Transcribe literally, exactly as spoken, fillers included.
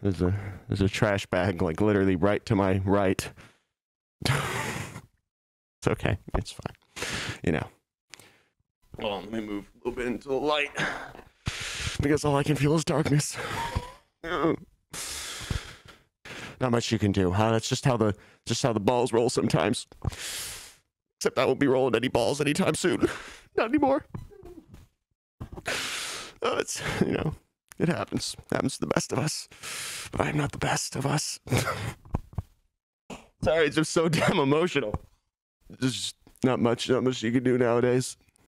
there's a there's a trash bag like literally right to my right. It's okay. It's fine. You know. Hold on, let me move a little bit into the light because all I can feel is darkness. Not much you can do, huh? That's just how the just how the balls roll sometimes. Except I won't be rolling any balls anytime soon. Not anymore. Oh, it's, you know, it happens. It happens to the best of us. But I'm not the best of us. Sorry, it's just so damn emotional. There's just not much, not much you can do nowadays.